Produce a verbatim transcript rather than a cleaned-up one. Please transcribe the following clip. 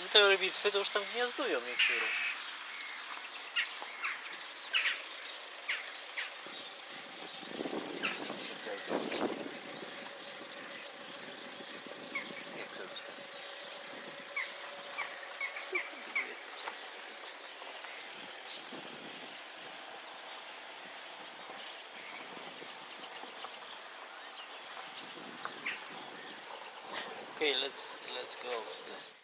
No te rybitwy to już tam gniazdują niektóre. Okay, let's let's go.